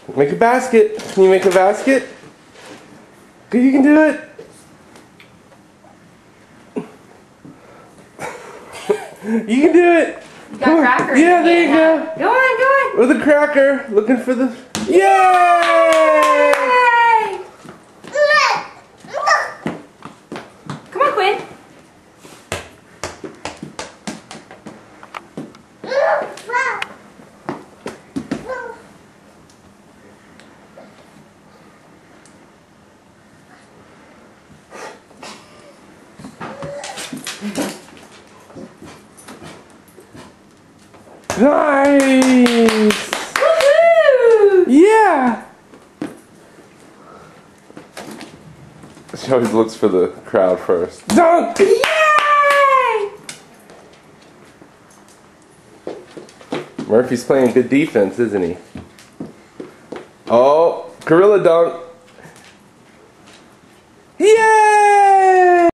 Make a basket. Can you make a basket? You can do it. You can do it. You got cracker. Yeah, there you go. Go on, go on. With a cracker, looking for the. Yay! Yay! Come on, Quinn. Nice! Woohoo! Yeah! She always looks for the crowd first. Dunk! Yay! Murphy's playing good defense, isn't he? Oh, gorilla dunk.